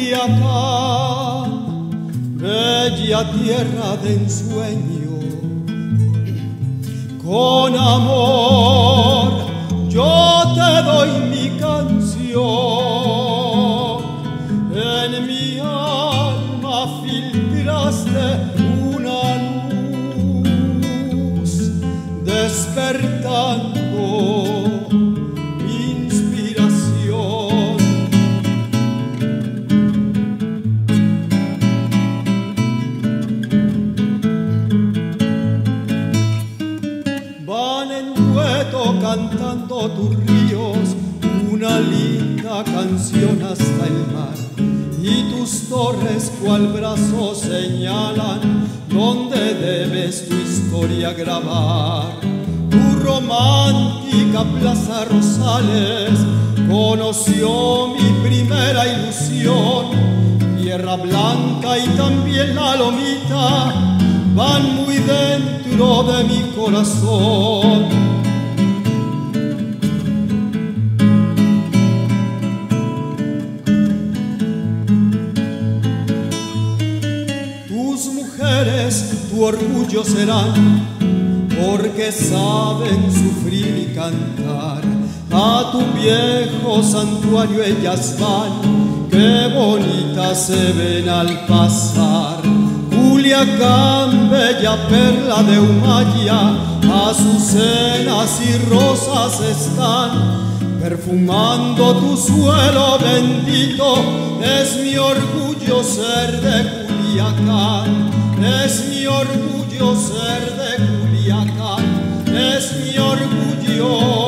Culiacán, bella tierra de ensueño, con amor yo te doy mi canción. En mi alma filtraste una luz, despertando mi inspiración. Van en dueto cantando tus ríos una linda canción hasta el mar, y tus torres cual brazo señalan donde debes tu historia grabar. Tu romántica Plaza Rosales conoció mi primera ilusión. Tierra Blanca y también la Lomita van muy dentro de mi corazón. Tu orgullo serán, porque saben sufrir y cantar. A tu viejo santuario ellas van, qué bonitas se ven al pasar. Culiacán, bella perla de Humaya, azucenas y rosas están perfumando tu suelo bendito. Es mi orgullo ser de Culiacán, es mi orgullo ser de Culiacán, es mi orgullo.